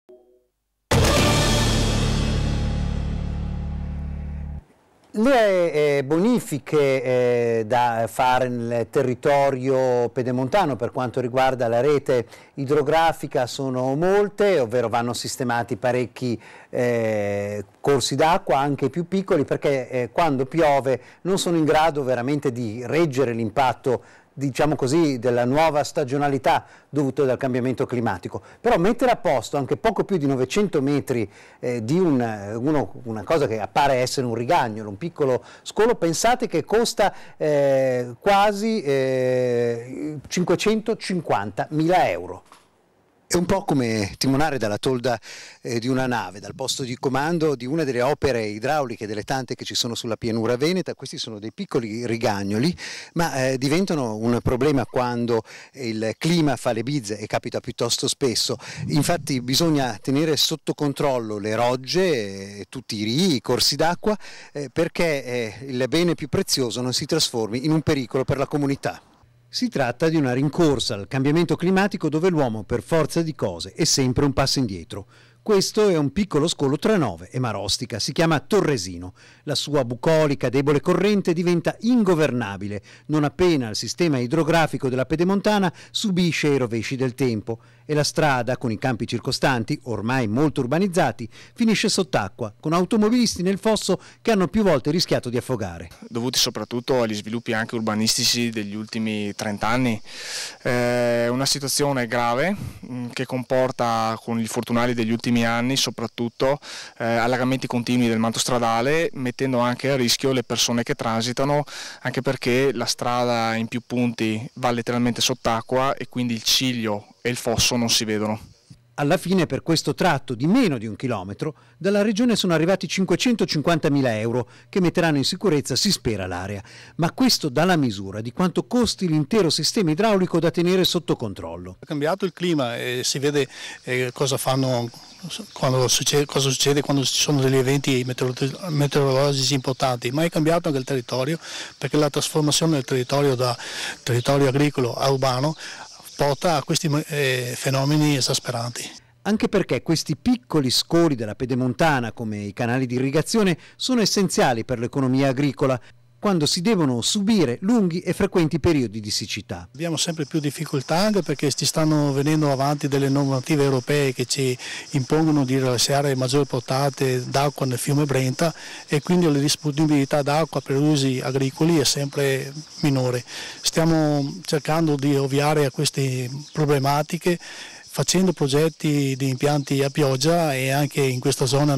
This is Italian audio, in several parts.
Le bonifiche da fare nel territorio pedemontano per quanto riguarda la rete idrografica sono molte, ovvero vanno sistemati parecchi corsi d'acqua, anche più piccoli, perché quando piove non sono in grado veramente di reggere l'impatto, diciamo così, della nuova stagionalità dovuta dal cambiamento climatico. Però mettere a posto anche poco più di 900 metri di una cosa che appare essere un rigagnolo, un piccolo scolo, pensate che costa quasi 550.000 euro. È un po' come timonare dalla tolda di una nave, dal posto di comando di una delle opere idrauliche, delle tante che ci sono sulla pianura veneta. Questi sono dei piccoli rigagnoli, ma diventano un problema quando il clima fa le bizze, e capita piuttosto spesso. Infatti bisogna tenere sotto controllo le rogge, tutti i rii, i corsi d'acqua, perché il bene più prezioso non si trasformi in un pericolo per la comunità. Si tratta di una rincorsa al cambiamento climatico dove l'uomo, per forza di cose, è sempre un passo indietro. Questo è un piccolo scolo tra Nove e Marostica, si chiama Torresino. La sua bucolica, debole corrente diventa ingovernabile non appena il sistema idrografico della Pedemontana subisce i rovesci del tempo e la strada, con i campi circostanti, ormai molto urbanizzati, finisce sott'acqua, con automobilisti nel fosso che hanno più volte rischiato di affogare. Dovuti soprattutto agli sviluppi anche urbanistici degli ultimi 30 anni. Una situazione grave che comporta, con gli fortunali degli ultimi anni, soprattutto allagamenti continui del manto stradale, mettendo anche a rischio le persone che transitano, anche perché la strada in più punti va letteralmente sott'acqua e quindi il ciglio e il fosso non si vedono. Alla fine, per questo tratto di meno di 1 chilometro, dalla Regione sono arrivati 550.000 euro che metteranno in sicurezza, si spera, l'area. Ma questo dà la misura di quanto costi l'intero sistema idraulico da tenere sotto controllo. È cambiato il clima e si vede cosa fanno, cosa succede quando ci sono degli eventi meteorologici importanti, ma è cambiato anche il territorio, perché la trasformazione del territorio da territorio agricolo a urbano porta a questi fenomeni esasperanti. Anche perché questi piccoli scoli della Pedemontana, come i canali di irrigazione, sono essenziali per l'economia agricola quando si devono subire lunghi e frequenti periodi di siccità. Abbiamo sempre più difficoltà anche perché ci stanno venendo avanti delle normative europee che ci impongono di rilasciare maggiori portate d'acqua nel fiume Brenta e quindi la disponibilità d'acqua per usi agricoli è sempre minore. Stiamo cercando di ovviare a queste problematiche facendo progetti di impianti a pioggia, e anche in questa zona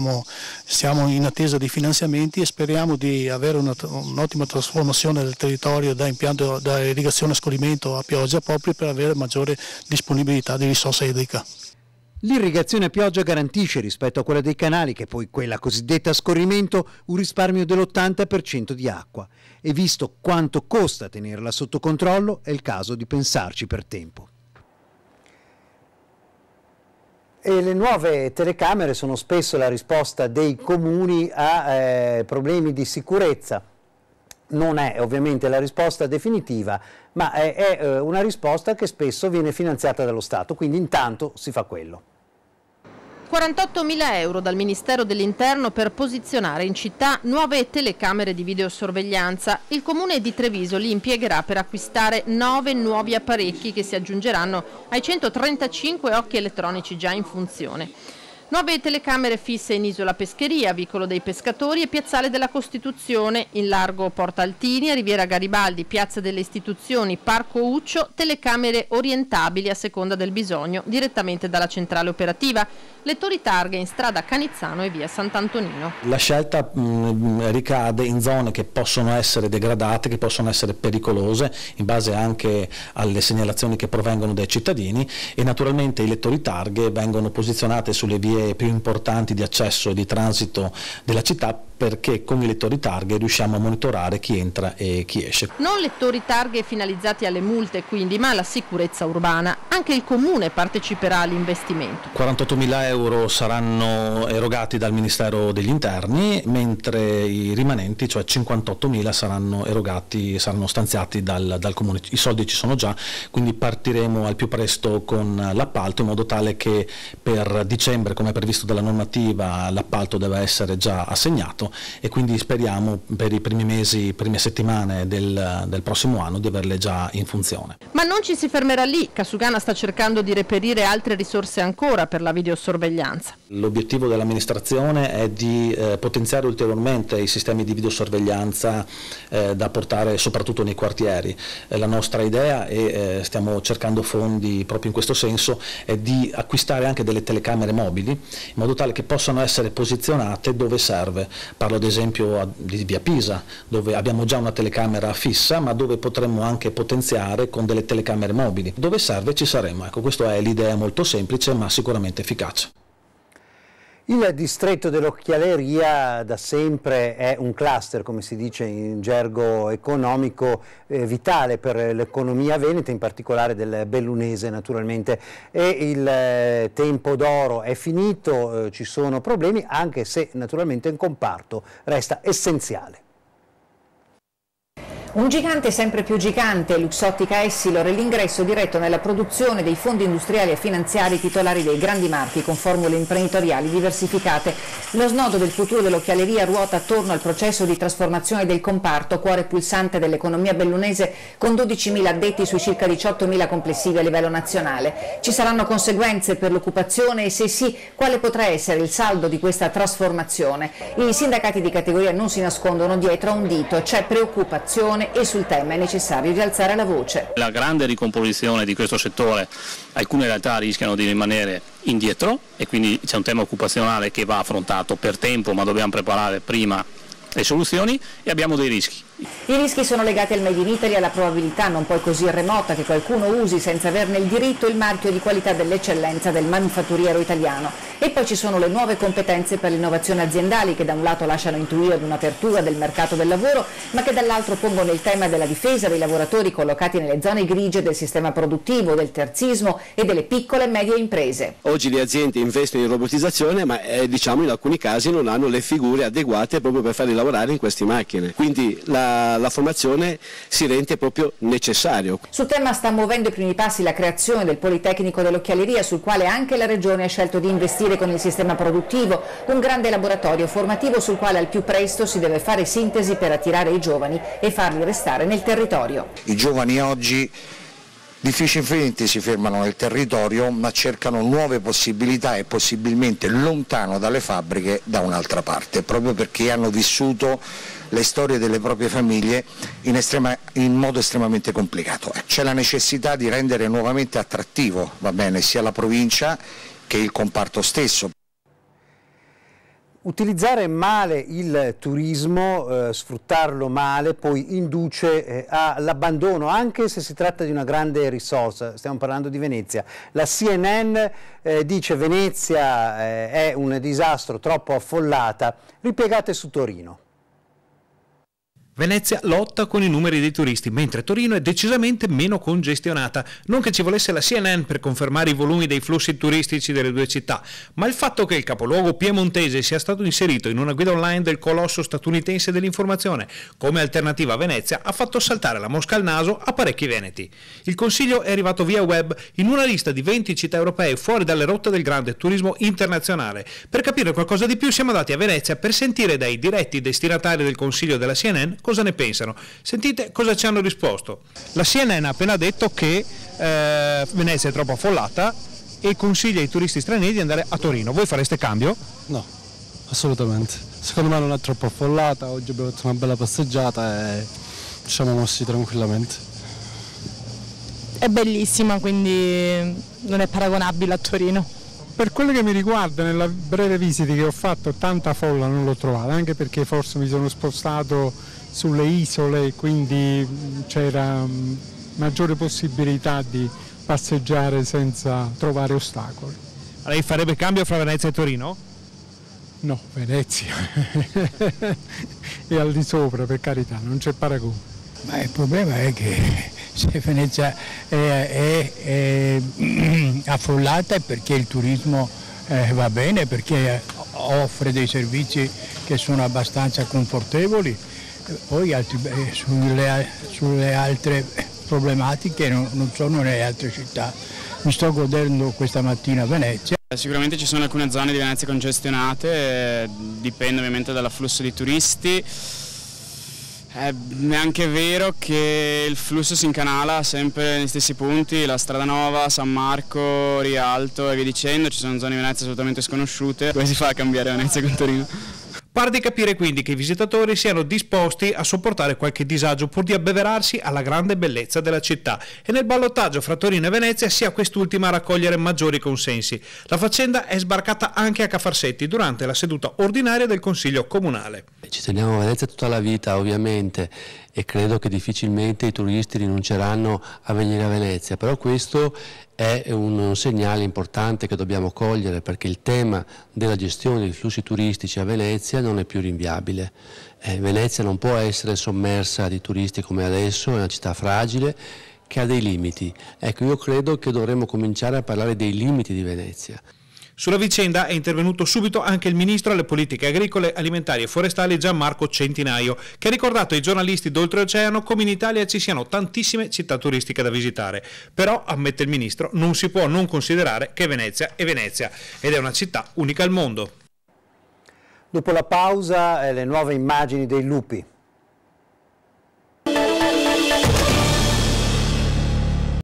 siamo in attesa di finanziamenti e speriamo di avere un'ottima trasformazione del territorio da impianto da irrigazione a scorrimento a pioggia, proprio per avere maggiore disponibilità di risorsa idrica. L'irrigazione a pioggia garantisce, rispetto a quella dei canali, che è poi quella cosiddetta a scorrimento, un risparmio dell'80% di acqua. E visto quanto costa tenerla sotto controllo, è il caso di pensarci per tempo. E le nuove telecamere sono spesso la risposta dei comuni a problemi di sicurezza. Non è ovviamente la risposta definitiva, ma è una risposta che spesso viene finanziata dallo Stato, quindi intanto si fa quello. 48.000 euro dal Ministero dell'Interno per posizionare in città nuove telecamere di videosorveglianza. Il Comune di Treviso li impiegherà per acquistare 9 nuovi apparecchi che si aggiungeranno ai 135 occhi elettronici già in funzione. Nuove telecamere fisse in Isola Pescheria, Vicolo dei Pescatori e Piazzale della Costituzione, in largo Porta Altini, Riviera Garibaldi, Piazza delle Istituzioni, Parco Uccio, telecamere orientabili a seconda del bisogno direttamente dalla centrale operativa, lettori targhe in strada Canizzano e via Sant'Antonino. La scelta ricade in zone che possono essere degradate, che possono essere pericolose, in base anche alle segnalazioni che provengono dai cittadini, e naturalmente i lettori targhe vengono posizionati sulle vie vie più importanti di accesso e di transito della città, perché con i lettori targhe riusciamo a monitorare chi entra e chi esce. Non lettori targhe finalizzati alle multe quindi, ma alla sicurezza urbana. Anche il Comune parteciperà all'investimento. 48.000 euro saranno erogati dal Ministero degli Interni, mentre i rimanenti, cioè 58.000, saranno stanziati dal Comune. I soldi ci sono già, quindi partiremo al più presto con l'appalto, in modo tale che per dicembre, come previsto dalla normativa, l'appalto deve essere già assegnato, e quindi speriamo per i primi mesi, prime settimane del prossimo anno di averle già in funzione. Ma non ci si fermerà lì. Casugana sta cercando di reperire altre risorse ancora per la videosorveglianza. L'obiettivo dell'amministrazione è di potenziare ulteriormente i sistemi di videosorveglianza da portare soprattutto nei quartieri. La nostra idea, e stiamo cercando fondi proprio in questo senso, è di acquistare anche delle telecamere mobili, in modo tale che possano essere posizionate dove serve. Parlo ad esempio di via Pisa, dove abbiamo già una telecamera fissa, ma dove potremmo anche potenziare con delle telecamere mobili. Dove serve ci saremo. Ecco, questa è l'idea molto semplice ma sicuramente efficace. Il distretto dell'Occhialeria da sempre è un cluster, come si dice in gergo economico, vitale per l'economia veneta, in particolare del bellunese naturalmente, e il tempo d'oro è finito, ci sono problemi, anche se naturalmente il comparto resta essenziale. Un gigante sempre più gigante, Luxottica Essilor, è l'ingresso diretto nella produzione dei fondi industriali e finanziari titolari dei grandi marchi con formule imprenditoriali diversificate. Lo snodo del futuro dell'occhialeria ruota attorno al processo di trasformazione del comparto, cuore pulsante dell'economia bellunese, con 12.000 addetti sui circa 18.000 complessivi a livello nazionale. Ci saranno conseguenze per l'occupazione e, se sì, quale potrà essere il saldo di questa trasformazione? I sindacati di categoria non si nascondono dietro a un dito, c'è preoccupazione e sul tema è necessario rialzare la voce. La grande ricomposizione di questo settore, alcune realtà rischiano di rimanere indietro e quindi c'è un tema occupazionale che va affrontato per tempo, ma dobbiamo preparare prima le soluzioni, e abbiamo dei rischi. I rischi sono legati al Made in Italy e alla probabilità non poi così remota che qualcuno usi senza averne il diritto il marchio di qualità dell'eccellenza del manufatturiero italiano. E poi ci sono le nuove competenze per l'innovazione aziendali che da un lato lasciano intuire ad un'apertura del mercato del lavoro, ma che dall'altro pongono il tema della difesa dei lavoratori collocati nelle zone grigie del sistema produttivo, del terzismo e delle piccole e medie imprese. Oggi le aziende investono in robotizzazione, ma diciamo in alcuni casi non hanno le figure adeguate proprio per farli lavorare in queste macchine. Quindi la formazione si rende proprio necessario. Sul tema sta muovendo i primi passi la creazione del Politecnico dell'Occhialeria, sul quale anche la Regione ha scelto di investire con il sistema produttivo, un grande laboratorio formativo sul quale al più presto si deve fare sintesi per attirare i giovani e farli restare nel territorio. I giovani oggi difficilmente si fermano nel territorio, ma cercano nuove possibilità e possibilmente lontano dalle fabbriche da un'altra parte, proprio perché hanno vissuto le storie delle proprie famiglie in modo estremamente complicato. C'è la necessità di rendere nuovamente attrattivo, va bene, sia la provincia che il comparto stesso. Utilizzare male il turismo, sfruttarlo male, poi induce all'abbandono, anche se si tratta di una grande risorsa. Stiamo parlando di Venezia. La CNN dice Venezia è un disastro, troppo affollata. Ripiegate su Torino. Venezia lotta con i numeri dei turisti, mentre Torino è decisamente meno congestionata. Non che ci volesse la CNN per confermare i volumi dei flussi turistici delle due città, ma il fatto che il capoluogo piemontese sia stato inserito in una guida online del colosso statunitense dell'informazione come alternativa a Venezia ha fatto saltare la mosca al naso a parecchi veneti. Il consiglio è arrivato via web in una lista di 20 città europee fuori dalle rotte del grande turismo internazionale. Per capire qualcosa di più siamo andati a Venezia per sentire dai diretti destinatari del consiglio della CNN cosa ne pensano. Sentite cosa ci hanno risposto. La CNN ha appena detto che Venezia è troppo affollata e consiglia ai turisti stranieri di andare a Torino. Voi fareste cambio? No, assolutamente. Secondo me non è troppo affollata, oggi abbiamo fatto una bella passeggiata e ci siamo mossi tranquillamente. È bellissima, quindi non è paragonabile a Torino. Per quello che mi riguarda, nella breve visita che ho fatto, tanta folla non l'ho trovata, anche perché forse mi sono spostato sulle isole, quindi c'era maggiore possibilità di passeggiare senza trovare ostacoli. Lei farebbe cambio fra Venezia e Torino? No, Venezia è al di sopra, per carità, non c'è paragone. Ma il problema è che se Venezia è affollata è perché il turismo va bene, perché offre dei servizi che sono abbastanza confortevoli, poi sulle altre problematiche non sono nelle altre città. Mi sto godendo questa mattina a Venezia. Sicuramente ci sono alcune zone di Venezia congestionate, dipende ovviamente dall'afflusso di turisti. È anche vero che il flusso si incanala sempre negli stessi punti, la Strada Nova, San Marco, Rialto e via dicendo, ci sono zone di Venezia assolutamente sconosciute. Come si fa a cambiare Venezia con Torino? Pare di capire quindi che i visitatori siano disposti a sopportare qualche disagio pur di abbeverarsi alla grande bellezza della città e nel ballottaggio fra Torino e Venezia sia quest'ultima a raccogliere maggiori consensi. La faccenda è sbarcata anche a Cafarsetti durante la seduta ordinaria del Consiglio Comunale. Ci teniamo a Venezia tutta la vita ovviamente e credo che difficilmente i turisti rinunceranno a venire a Venezia, però questo è un segnale importante che dobbiamo cogliere perché il tema della gestione dei flussi turistici a Venezia non è più rinviabile. Venezia non può essere sommersa di turisti come adesso, è una città fragile che ha dei limiti. Ecco, io credo che dovremmo cominciare a parlare dei limiti di Venezia. Sulla vicenda è intervenuto subito anche il ministro alle politiche agricole, alimentari e forestali Gianmarco Centinaio, che ha ricordato ai giornalisti d'oltreoceano come in Italia ci siano tantissime città turistiche da visitare. Però, ammette il ministro, non si può non considerare che Venezia è Venezia ed è una città unica al mondo. Dopo la pausa, le nuove immagini dei lupi.